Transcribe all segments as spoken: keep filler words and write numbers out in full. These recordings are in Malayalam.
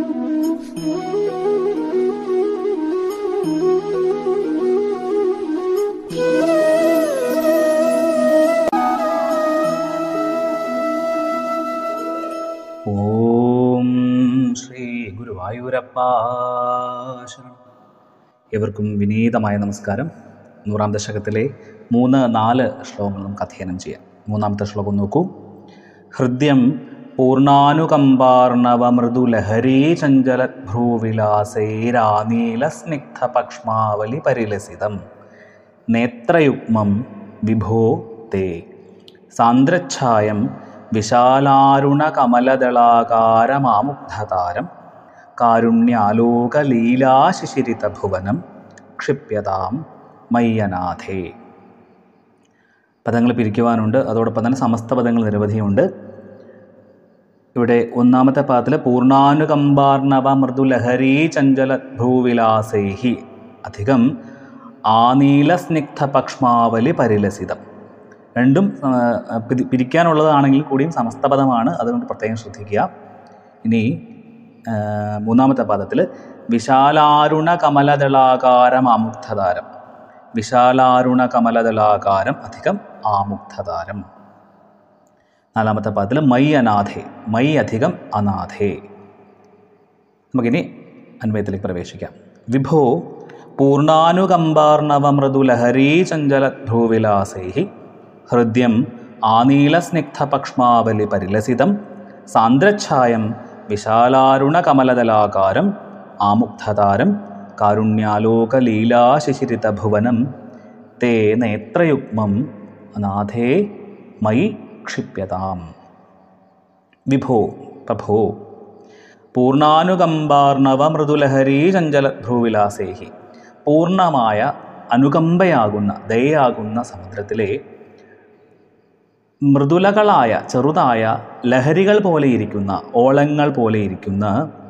ഓം ശ്രീ ഗുരുവായൂരപ്പ ശരണം. എവർക്കും വിനീതമായ നമസ്കാരം. നൂറാം ദശകത്തിലെ മൂന്ന് നാല് ശ്ലോകങ്ങൾ നമുക്ക് അധ്യയനം ചെയ്യാം. മൂന്നാമത്തെ ശ്ലോകം നോക്കൂ. ഹൃദ്യം പൂർണ്ണാനുകമ്പാർണവ മൃദുലഹരീ ചഞ്ചലഭ്രൂവിലാസൈരാനീലസ്നിഗ്ധപക്ഷ്മാവലി പരിലസിതം നേത്രയുഗ്മം വിഭോ തേ സാന്ദ്രച്ഛായം വിശാലാരുണകമലദളാകാരമാമുഗ്ധതാരം കാരുണ്യാലോകലീലാശിശിരിതഭുവനം ക്ഷിപ്യതാം മയ്യനാഥേ. പദങ്ങൾ പിരിക്കുവാനുണ്ട്, അതോടൊപ്പം തന്നെ സമസ്ത പദങ്ങൾ നിരവധിയുണ്ട്. ഇവിടെ ഒന്നാമത്തെ പദത്തിൽ പൂർണ്ണാനുകമ്പാർണവ മൃദുലഹരീ ചഞ്ചല ഭ്രൂവിലാസൈഹി അധികം ആനീലസ്നിഗ്ധപക്ഷ്മാവലി പരിലസിതം. രണ്ടും പിരിക്കാനുള്ളതാണെങ്കിൽ കൂടിയും സമസ്തപദമാണ്, അതുകൊണ്ട് പ്രത്യേകം ശ്രദ്ധിക്കുക. ഇനി മൂന്നാമത്തെ പദത്തിൽ വിശാലാരുണ കമലദളാകാരം ആമുഗ്ധതാരം. വിശാലാരുണ കമലദളാകാരം അധികം ആമുഗ്ധതാരം. നാലാമത്തെ പദത്തിൽ മൈ അനാഥേ. മൈ അധികം അനാഥേ. നമുക്കിനി അന്വയത്തിലേക്ക് പ്രവേശിക്കാം. വിഭോ പൂർണ്ണാനുകമ്പാർണവ മൃദുലഹരീ ചഞ്ചല ഭ്രൂവിലാസൈഹി ഹൃദ്യം ആനീലസ്നിഗ്ധപക്ഷ്മാവലി പരിലസിതം സാന്ദ്രച്ഛായം വിശാലാരുണകമലദളാകാരം ആമുഗ്ധതാരം കാരുണ്യാലോകലീലാശിശിരിതഭുവനം തേ നേത്രയുഗ്മം അനാഥേ മയി ക്ഷിപ്യതാം. വിഭോ പ്രഭോ പൂർണ്ണാനുകമ്പാർണവ മൃദുലഹരീ ചഞ്ചല ഭ്രൂവിലാസേഹി പൂർണ്ണമായ അനുകമ്പയാകുന്ന ദയയാകുന്ന സമുദ്രത്തിലെ മൃദുലകളായ ചെറുതായ ലഹരികൾ പോലെ ഇരിക്കുന്ന ഓളങ്ങൾ പോലെ ഇരിക്കുന്ന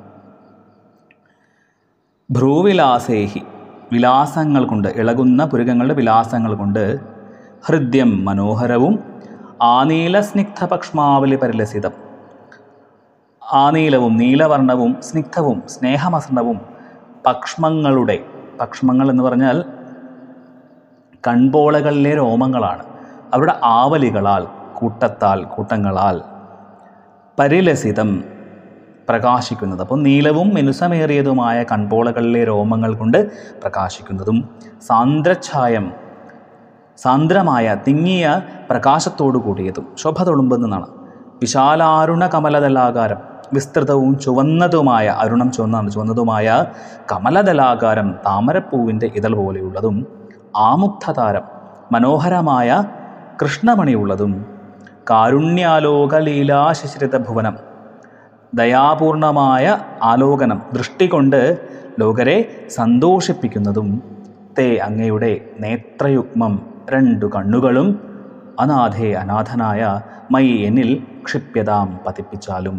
ഭ്രൂവിലാസേഹി വിലാസങ്ങൾ കൊണ്ട് ഇളകുന്ന പുരുകങ്ങളുടെ വിലാസങ്ങൾ കൊണ്ട് ഹൃദ്യം മനോഹരവും ആനീലസ്നിഗ്ധപക്ഷ്മാവലി പരിലസിതം ആനീലവും നീലവർണ്ണവും സ്നിഗ്ധവും സ്നേഹമസൃണവും പക്ഷ്മങ്ങളുടെ പക്ഷ്മങ്ങൾ എന്ന് പറഞ്ഞാൽ കൺപോളകളിലെ രോമങ്ങളാണ്. അവരുടെ ആവലികളാൽ കൂട്ടത്താൽ കൂട്ടങ്ങളാൽ പരിലസിതം പ്രകാശിക്കുന്നത്. അപ്പോൾ നീലവും മിനുസമേറിയതുമായ കൺപോളകളിലെ രോമങ്ങൾ കൊണ്ട് പ്രകാശിക്കുന്നതും സാന്ദ്രച്ഛായം സാന്ദ്രമായ തിങ്ങിയ പ്രകാശത്തോടു കൂടിയതും ശോഭ തൊളുമ്പെന്നാണ്. വിശാലാരുണ കമലദളാകാരം വിസ്തൃതവും ചുവന്നതുമായ അരുണം ചുവന്നാണ് ചുവന്നതുമായ കമലദളാകാരം താമരപ്പൂവിൻ്റെ ഇതൾ പോലെയുള്ളതും ആമുഗ്ധതാരം മനോഹരമായ കൃഷ്ണമണിയുള്ളതും കാരുണ്യാലോകലീലാശിശിരിത ഭുവനം ദയാപൂർണമായ ആലോകനം ദൃഷ്ടി കൊണ്ട് ലോകരെ സന്തോഷിപ്പിക്കുന്നതും തേ അങ്ങയുടെ നേത്രയുഗ്മം രണ്ടു കണ്ണുകളും അനാഥേ അനാഥനായ മൈ എന്നിൽ ക്ഷിപ്യതാം പതിപ്പിച്ചാലും.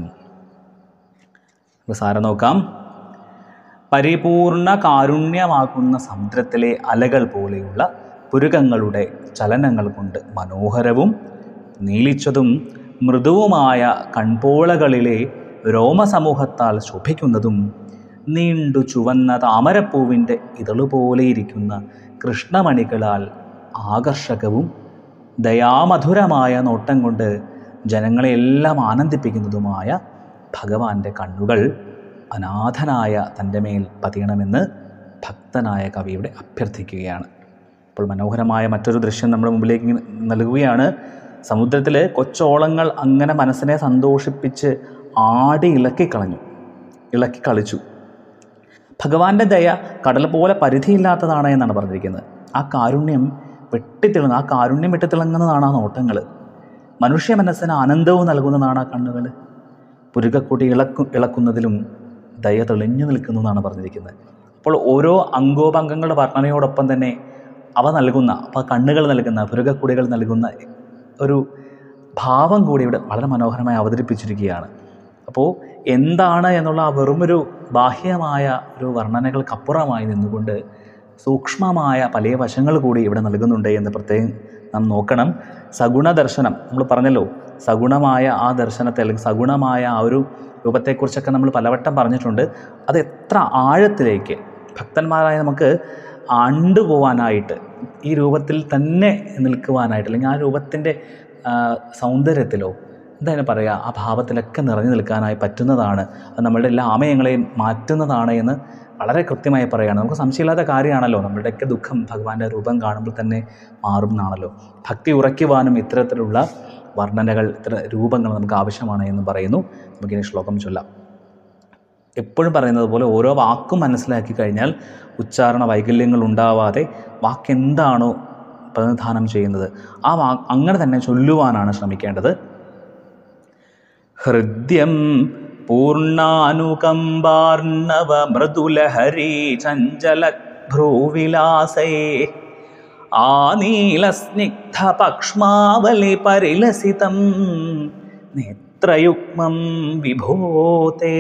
സാരം നോക്കാം. പരിപൂർണ കാരുണ്യമാകുന്ന സമുദ്രത്തിലെ അലകൾ പോലെയുള്ള പുരുകങ്ങളുടെ ചലനങ്ങൾ കൊണ്ട് മനോഹരവും നീലിച്ചതും മൃദുവുമായ കൺപോളകളിലെ രോമസമൂഹത്താൽ ശോഭിക്കുന്നതും നീണ്ടു ചുവന്ന താമരപ്പൂവിൻ്റെ ഇതളുപോലെയിരിക്കുന്ന കൃഷ്ണമണികളാൽ ആകർഷകവും ദയാമധുരമായ നോട്ടം കൊണ്ട് ജനങ്ങളെയെല്ലാം ആനന്ദിപ്പിക്കുന്നതുമായ ഭഗവാന്റെ കണ്ണുകൾ അനാഥനായ തൻ്റെ മേൽ പതിയണമെന്ന് ഭക്തനായ കവിയുടെ അഭ്യർത്ഥിക്കുകയാണ്. അപ്പോൾ മനോഹരമായ മറ്റൊരു ദൃശ്യം നമ്മുടെ മുമ്പിലേക്ക് നൽകുകയാണ്. സമുദ്രത്തിൽ കൊച്ചോളങ്ങൾ അങ്ങനെ മനസ്സിനെ സന്തോഷിപ്പിച്ച് ആടി ഇളക്കിക്കളഞ്ഞു ഇളക്കി കളിച്ചു. ഭഗവാന്റെ ദയ കടൽ പോലെ പരിധിയില്ലാത്തതാണ് എന്നാണ് പറഞ്ഞിരിക്കുന്നത്. ആ കാരുണ്യം വെട്ടിത്തിളങ്ങുന്ന ആ കാരുണ്യം വെട്ടിത്തിളങ്ങുന്നതാണ് ആ നോട്ടങ്ങൾ. മനുഷ്യ മനസ്സിന് ആനന്ദവും നൽകുന്നതാണ് ആ കണ്ണുകൾ. പുരുകക്കൂട്ടി ഇളക്കു ഇളക്കുന്നതിലും ദയ തെളിഞ്ഞു നിൽക്കുന്നതാണ് പറഞ്ഞിരിക്കുന്നത്. അപ്പോൾ ഓരോ അംഗോപംഗങ്ങളുടെ വർണ്ണനയോടൊപ്പം തന്നെ അവ നൽകുന്ന അപ്പോൾ കണ്ണുകൾ നൽകുന്ന പുരുകക്കുടികൾ നൽകുന്ന ഒരു ഭാവം കൂടി ഇവിടെ വളരെ മനോഹരമായി അവതരിപ്പിച്ചിരിക്കുകയാണ്. അപ്പോൾ എന്താണ് എന്നുള്ള ആ വെറുമൊരു ബാഹ്യമായ ഒരു വർണ്ണനകൾക്കപ്പുറമായി നിന്നുകൊണ്ട് സൂക്ഷ്മമായ പല വശങ്ങൾ കൂടി ഇവിടെ നൽകുന്നുണ്ട് എന്ന് പ്രത്യേകം നാം നോക്കണം. സഗുണ ദർശനം നമ്മൾ പറഞ്ഞല്ലോ, സഗുണമായ ആ ദർശനത്തെ അല്ലെങ്കിൽ സഗുണമായ ആ ഒരു രൂപത്തെക്കുറിച്ചൊക്കെ നമ്മൾ പലവട്ടം പറഞ്ഞിട്ടുണ്ട്. അത് എത്ര ആഴത്തിലേക്ക് ഭക്തന്മാരായ നമുക്ക് ആണ്ടുപോവാനായിട്ട്, ഈ രൂപത്തിൽ തന്നെ നിൽക്കുവാനായിട്ട്, അല്ലെങ്കിൽ ആ രൂപത്തിൻ്റെ സൗന്ദര്യത്തിലോ എന്തായാലും പറയുക, ആ ഭാവത്തിലൊക്കെ നിറഞ്ഞു നിൽക്കാനായി പറ്റുന്നതാണ്. അത് നമ്മളുടെ എല്ലാ ആമയങ്ങളെയും മാറ്റുന്നതാണ് എന്ന് വളരെ കൃത്യമായി പറയുകയാണ്. നമുക്ക് സംശയമില്ലാത്ത കാര്യമാണല്ലോ, നമ്മളുടെയൊക്കെ ദുഃഖം ഭഗവാന്റെ രൂപം കാണുമ്പോൾ തന്നെ മാറും എന്നാണല്ലോ. ഭക്തി ഉറയ്ക്കുവാനും ഇത്തരത്തിലുള്ള വർണ്ണനകൾ, ഇത്തര രൂപങ്ങൾ നമുക്ക് ആവശ്യമാണ് എന്ന് പറയുന്നു. നമുക്കിനി ശ്ലോകം ചൊല്ലാം. എപ്പോഴും പറയുന്നത് പോലെ ഓരോ വാക്കും മനസ്സിലാക്കി കഴിഞ്ഞാൽ ഉച്ചാരണ വൈകല്യങ്ങൾ ഉണ്ടാവാതെ വാക്കെന്താണോ പ്രതിനിധാനം ചെയ്യുന്നത് ആ വാ അങ്ങനെ തന്നെ ചൊല്ലുവാനാണ് ശ്രമിക്കേണ്ടത്. ഹൃദ്യം പൂർണ്ണാനുകമ്പാർണവ മൃദുലഹരി ചഞ്ചല ഭ്രൂവിലാസേ ആനീലസ്നിഗ്ധ പക്ഷ്മാവലി പരിലസിതം നേത്രയുഗ്മം വിഭൂതേ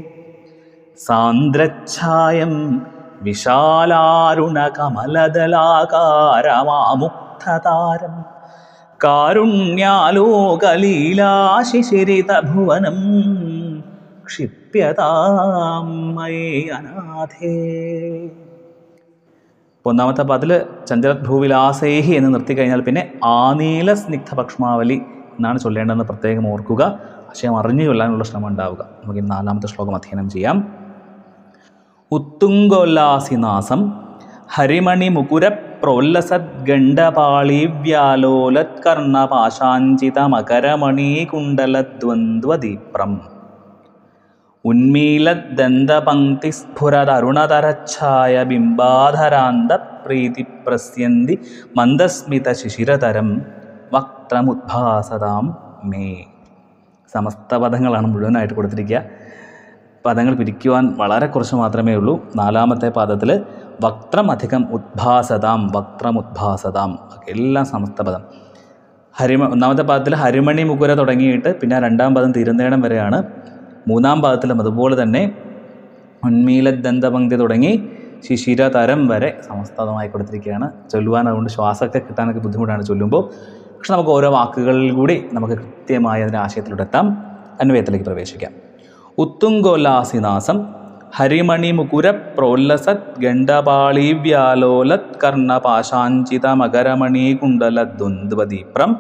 സാന്ദ്രച്ഛായം വിശാലാരുണകമലദലാകാരമാമുക്തതാരം കാരുണ്യാലോകലീലാശിശിരിതഭുവനം ക്ഷിപ്യതാം മയി അനാഥേ. ഒന്നാമത്തെ പതിൽ ചഞ്ചലഭ്രൂവിലാസേഹി എന്ന് നിർത്തിക്കഴിഞ്ഞാൽ പിന്നെ ആനീല സ്നിഗ്ധ പക്ഷ്മാവലി എന്നാണ് ചൊല്ലേണ്ടതെന്ന് പ്രത്യേകം ഓർക്കുക. ആശയം അറിഞ്ഞു ചൊല്ലാനുള്ള ശ്രമം ഉണ്ടാവുക. നമുക്ക് നാലാമത്തെ ശ്ലോകം അധ്യയനം ചെയ്യാം. ഉത്തുംഗോല്ലാസിനാസം ഹരിമണി മുകുര പ്രോല്ലസദ്ഗണ്ഡപാളിവ്യാലോലത്കർണപാശാഞ്ചിത മകരമണീകുണ്ടലദ്വന്ദ്വദീപ്രം ഉന്മീലദ്ദന്തപംക്തിസ്ഫുരതരുണതരച്ഛായ ബിംബാധരാന്ത പ്രീതിപ്രസ്യന്തി മന്ദസ്മിത ശിശിരതരം വക്ത്രമുദ്ഭാസതാം മേ. സമസ്ത പദങ്ങളാണ് മുഴുവനായിട്ട് കൊടുത്തിരിക്കുക. പദങ്ങൾ പിരിക്കുവാൻ വളരെ കുറച്ച് മാത്രമേ ഉള്ളൂ. നാലാമത്തെ പദത്തിൽ വക്ത്രം അധികം ഉദ്ഭാസതാം, വക്ത്രമുദ്ഭാസതാം എല്ലാം സമസ്ത പദം. ഹരിമ ഒന്നാമത്തെ പദത്തിൽ ഹരിമണി മുകുര തുടങ്ങിയിട്ട് പിന്നെ രണ്ടാം പദം തീരുന്നേടം വരെയാണ്. മൂന്നാം പദത്തിലും അതുപോലെ തന്നെ ഉന്മീലദന്തപംക്തി തുടങ്ങി ശിശിരതരം വരെ സമസ്തമായി കൊടുത്തിരിക്കുകയാണ്. ചൊല്ലുവാൻ അതുകൊണ്ട് ശ്വാസമൊക്കെ കിട്ടാനൊക്കെ ബുദ്ധിമുട്ടാണ് ചൊല്ലുമ്പോൾ. പക്ഷെ നമുക്ക് ഓരോ വാക്കുകളിൽ കൂടി നമുക്ക് കൃത്യമായി അതിൻ്റെ ആശയത്തിലൂടെ എത്താം. അന്വയത്തിലേക്ക് പ്രവേശിക്കാം. ഉത്തുംഗോല്ലാസിനാസം ഹരിമണി മുകുര പ്രോല്ലസത് ഗണ്ഡപാളിവ്യാലോലത് കർണപാശാഞ്ചിത മകരമണീകുണ്ടലദ്വന്ദ്വദീപ്രം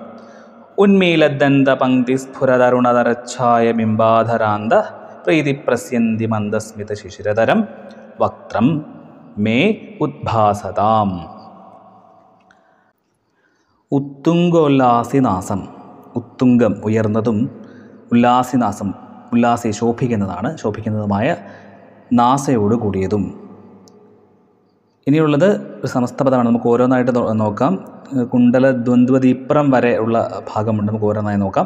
ഉന്മീലദന്തപംക്തിസ്ഫുരതരുണതരച്ഛായ ബിംബാധരാന്ത പ്രീതിപ്രസ്യന്തി മന്ദസ്മിത ശിശിരതരം വക്ത്രം മേ ഉദ്ഭാസതാം. ഉത്തുംഗോല്ലാസിനാസം, ഉത്തുംഗം ഉയർന്നതും, ഉല്ലാസിനാസം ഉല്ലാസി ശോഭിക്കുന്നതാണ്, ശോഭിക്കുന്നതുമായ നാസയോട് കൂടിയതും. ഇനിയുള്ളത് ഒരു സമസ്ത പദമാണ്. നമുക്ക് ഓരോന്നായിട്ട് നോക്കാം. കുണ്ടല ദ്വന്ദ്വദീപ്രം വരെ ഉള്ള ഭാഗമുണ്ട്. നമുക്ക് ഓരോന്നായി നോക്കാം.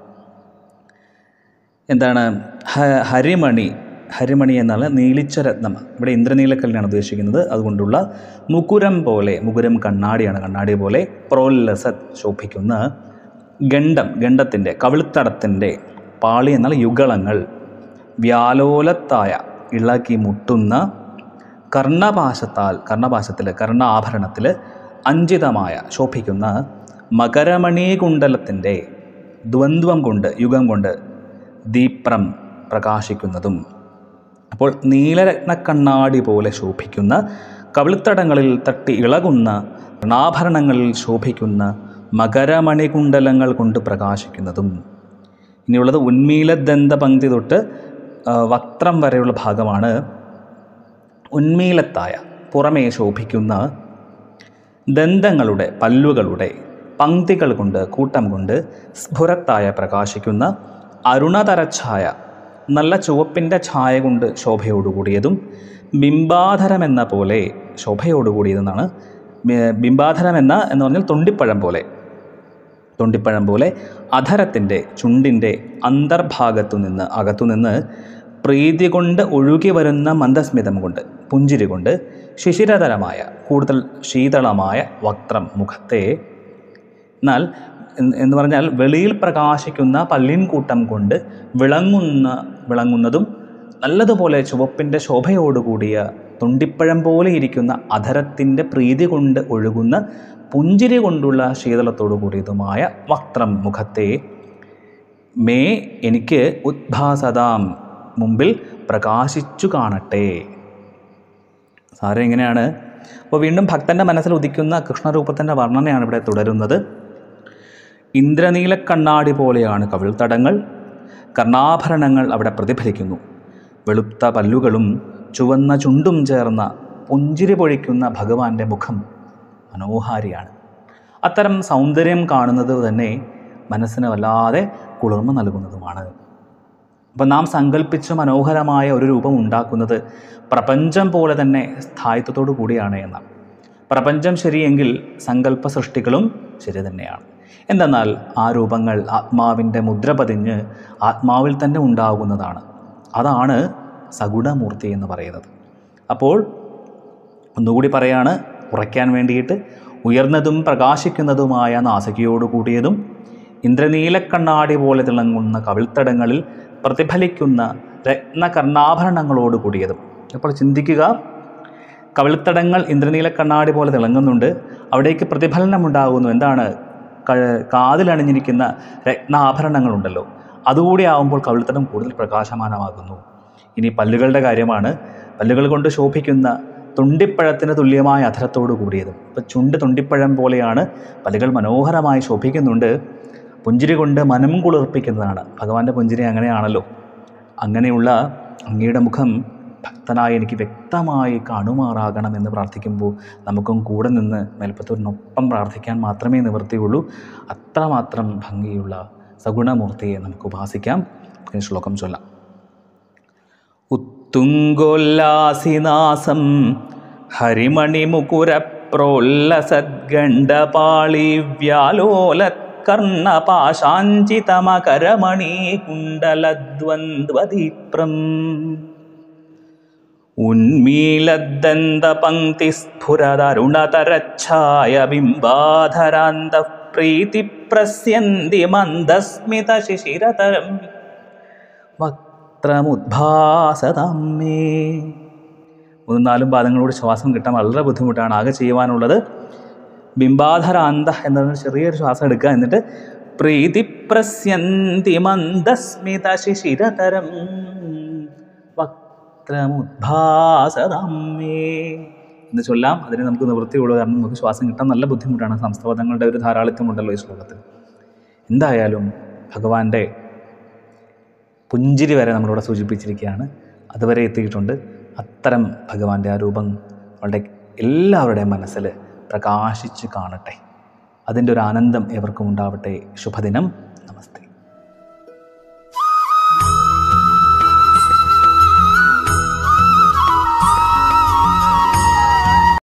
എന്താണ് ഹരിമണി? ഹരിമണി എന്നാൽ നീലിച്ച രത്നം. ഇവിടെ ഇന്ദ്രനീലക്കല്ലിനാണ് ഉദ്ദേശിക്കുന്നത്. അതുകൊണ്ടുള്ള മുകുരം പോലെ, മുകുരം കണ്ണാടിയാണ്, കണ്ണാടി പോലെ. പ്രോല്ലസത് ശോഭിക്കുന്ന, ഗണ്ഡം ഗണ്ഡത്തിൻ്റെ കവിൾത്തടത്തിൻ്റെ, പാളി എന്നാൽ യുഗളങ്ങൾ, വ്യാലോലത്തായ ഇളകി മുട്ടുന്ന, കർണപാശത്താൽ കർണപാശത്തിൽ കർണാഭരണത്തിൽ അഞ്ചിതമായ ശോഭിക്കുന്ന, മകരമണീകുണ്ടലത്തിൻ്റെ ദ്വന്ദ്വം കൊണ്ട് യുഗം കൊണ്ട് ദീപ്രം പ്രകാശിക്കുന്നതും. അപ്പോൾ നീലരത്നക്കണ്ണാടി പോലെ ശോഭിക്കുന്ന, കവിൾത്തടങ്ങളിൽ തട്ടി ഇളകുന്ന, കർണാഭരണങ്ങളിൽ ശോഭിക്കുന്ന മകരമണികുണ്ടലങ്ങൾ കൊണ്ട് പ്രകാശിക്കുന്നതും. ഇനിയുള്ളത് ഉന്മീലദന്തപംക്തി തൊട്ട് വക്ത്രം വരെയുള്ള ഭാഗമാണ്. ഉന്മീലത്തായ പുറമേ ശോഭിക്കുന്ന, ദന്തങ്ങളുടെ പല്ലുകളുടെ പംക്തികൾ കൊണ്ട് കൂട്ടം കൊണ്ട് സ്ഫുരത്തായ പ്രകാശിക്കുന്ന, അരുണതരച്ഛായ നല്ല ചുവപ്പിൻ്റെ ഛായ കൊണ്ട് ശോഭയോടുകൂടിയതും, ബിംബാധരമെന്ന പോലെ ശോഭയോടുകൂടിയതെന്നാണ്. ബിംബാധരമെന്ന എന്ന് പറഞ്ഞാൽ തൊണ്ടിപ്പഴം പോലെ, തൊണ്ടിപ്പഴം പോലെ അധരത്തിൻ്റെ ചുണ്ടിൻ്റെ അന്തർഭാഗത്തു നിന്ന് അകത്തുനിന്ന് പ്രീതി കൊണ്ട് ഒഴുകി വരുന്ന മന്ദസ്മിതം കൊണ്ട്, പുഞ്ചിരി കൊണ്ട് ശിശിരതരമായ കൂടുതൽ ശീതളമായ വക്ത്രം മുഖത്തെ, എന്നാൽ എന്ന് പറഞ്ഞാൽ വെളിയിൽ പ്രകാശിക്കുന്ന പല്ലിൻ കൂട്ടം കൊണ്ട് വിളങ്ങുന്ന വിളങ്ങുന്നതും നല്ലതുപോലെ ചുവപ്പിൻ്റെ ശോഭയോടുകൂടിയ തൊണ്ടിപ്പഴം പോലെ ഇരിക്കുന്ന അധരത്തിൻ്റെ പ്രീതി കൊണ്ട് ഒഴുകുന്ന പുഞ്ചിരി കൊണ്ടുള്ള ശീതളത്തോടു കൂടിയതുമായ വക്ത്രം മുഖത്തെ മേ എനിക്ക് ഉദ്ഭാസതാം മുമ്പിൽ പ്രകാശിച്ചു കാണട്ടെ. സാരം എങ്ങനെയാണ്? അപ്പോൾ വീണ്ടും ഭക്തൻ്റെ മനസ്സിൽ ഉദിക്കുന്ന കൃഷ്ണരൂപത്തിൻ്റെ വർണ്ണനയാണ് ഇവിടെ തുടരുന്നത്. ഇന്ദ്രനീല കണ്ണാടി പോലെയാണ് കവിൾത്തടങ്ങൾ, കർണാഭരണങ്ങൾ അവിടെ പ്രതിഫലിക്കുന്നു. വെളുത്ത പല്ലുകളും ചുവന്ന ചുണ്ടും ചേർന്ന പുഞ്ചിരി പൊഴിക്കുന്ന ഭഗവാന്റെ മുഖം മനോഹാരിയാണ്. അത്തരം സൗന്ദര്യം കാണുന്നത് തന്നെ മനസ്സിന് വല്ലാതെ കുളിർമ നൽകുന്നതുമാണ്. അപ്പം നാം സങ്കല്പിച്ച മനോഹരമായ ഒരു രൂപം ഉണ്ടാക്കുന്നത് പ്രപഞ്ചം പോലെ തന്നെ സ്ഥായിത്വത്തോടു കൂടിയാണ് എന്നാണ്. പ്രപഞ്ചം ശരിയെങ്കിൽ സങ്കല്പ സൃഷ്ടികളും ശരി തന്നെയാണ്. എന്തെന്നാൽ ആ രൂപങ്ങൾ ആത്മാവിൻ്റെ മുദ്ര പതിഞ്ഞ് ആത്മാവിൽ തന്നെ ഉണ്ടാകുന്നതാണ്. അതാണ് സഗുണമൂർത്തി എന്ന് പറയുന്നത്. അപ്പോൾ ഒന്നുകൂടി പറയാണ്, ഉറയ്ക്കാൻ വേണ്ടിയിട്ട്, ഉയർന്നതും പ്രകാശിക്കുന്നതുമായ നാസികയോടു കൂടിയതും ഇന്ദ്രനീലക്കണ്ണാടി പോലെ തിളങ്ങുന്ന കവിൾത്തടങ്ങളിൽ പ്രതിഫലിക്കുന്ന രത്നകർണാഭരണങ്ങളോട് കൂടിയതും. അപ്പോൾ ചിന്തിക്കുക, കവിൾത്തടങ്ങൾ ഇന്ദ്രനീലക്കണ്ണാടി പോലെ തിളങ്ങുന്നുണ്ട്, അവിടേക്ക് പ്രതിഫലനമുണ്ടാകുന്നു. എന്താണ്? കാതിലണിഞ്ഞിരിക്കുന്ന രത്നാഭരണങ്ങളുണ്ടല്ലോ, അതുകൂടി ആവുമ്പോൾ കവിൾത്തടം കൂടുതൽ പ്രകാശമാനമാകുന്നു. ഇനി പല്ലുകളുടെ കാര്യമാണ്. പല്ലുകൾ കൊണ്ട് ശോഭിക്കുന്ന തുണ്ടിപ്പഴത്തിന് തുല്യമായ അധരത്തോടു കൂടിയതും. ഇപ്പം ചുണ്ട് തുണ്ടിപ്പഴം പോലെയാണ്, പല്ലുകൾ മനോഹരമായി ശോഭിക്കുന്നുണ്ട്. പുഞ്ചിരി കൊണ്ട് മനം കുളിർപ്പിക്കുന്നതാണ്. ഭഗവാന്റെ പുഞ്ചിരി അങ്ങനെയാണല്ലോ. അങ്ങനെയുള്ള അങ്ങയുടെ മുഖം ഭക്തനായി എനിക്ക് വ്യക്തമായി കാണുമാറാകണം എന്ന് പ്രാർത്ഥിക്കുമ്പോൾ നമുക്കും കൂടെ നിന്ന് മേൽപ്പത്തൂരിനൊപ്പം പ്രാർത്ഥിക്കാൻ മാത്രമേ നിവൃത്തിയുള്ളൂ. അത്രമാത്രം ഭംഗിയുള്ള സഗുണമൂർത്തിയെ നമുക്ക് ഉപാസിക്കാം. ശ്ലോകം ചൊല്ലാം. ഉത്തുംഗോല്ലാസിനാസം ഹരിമണിമുകുരപ്രോല്ലസദ്ഗണ്ഡപാളി വ്യാലോലത്കർണപാശാഞ്ചിതമകരമണീകുണ്ടലദ്വന്ദ്വദീപ്രം ഉന്മീലദ്ദന്തപംക്തിസ്ഫുരതരുണതരച്ഛായ ബിംബാധരാന്തഃ പ്രീതിപ്രസ്യന്തി മന്ദസ്മിതശിശിരതരം വക്ത്രമുദ്ഭാസതമ്മേ. മൂന്നും നാലും പാദങ്ങളോട് ശ്വാസം കിട്ടാൻ വളരെ ബുദ്ധിമുട്ടാണ്. ആകെ ചെയ്യുവാനുള്ളത് ബിംബാധരാന്ത എന്നൊരു ചെറിയൊരു ശ്വാസം എടുക്കുക. എന്നിട്ട് പ്രീതിപ്രസ്യന്തി മന്ദസ്മിതശിശിരതരം വക്ത്രമുദ്ഭാസതമ്മേ എന്ന് ചൊല്ലാം. അതിന് നമുക്ക് നിവൃത്തിയുള്ളൂ. കാരണം നമുക്ക് ശ്വാസം കിട്ടാൻ നല്ല ബുദ്ധിമുട്ടാണ്. സംസ്കൃതങ്ങളുടെ ഒരു ധാരാളിത്തമുണ്ടല്ലോ ഈ ശ്ലോകത്തിൽ. എന്തായാലും ഭഗവാന്റെ പുഞ്ചിരി വരെ നമ്മളിവിടെ സൂചിപ്പിച്ചിരിക്കുകയാണ്. അതുവരെ എത്തിയിട്ടുണ്ട്. അത്തരം ഭഗവാന്റെ ആ രൂപം അവളുടെ എല്ലാവരുടെയും മനസ്സിൽ പ്രകാശിച്ച് കാണട്ടെ. അതിൻ്റെ ഒരു ആനന്ദം എവർക്കും ഉണ്ടാവട്ടെ. ശുഭദിനം.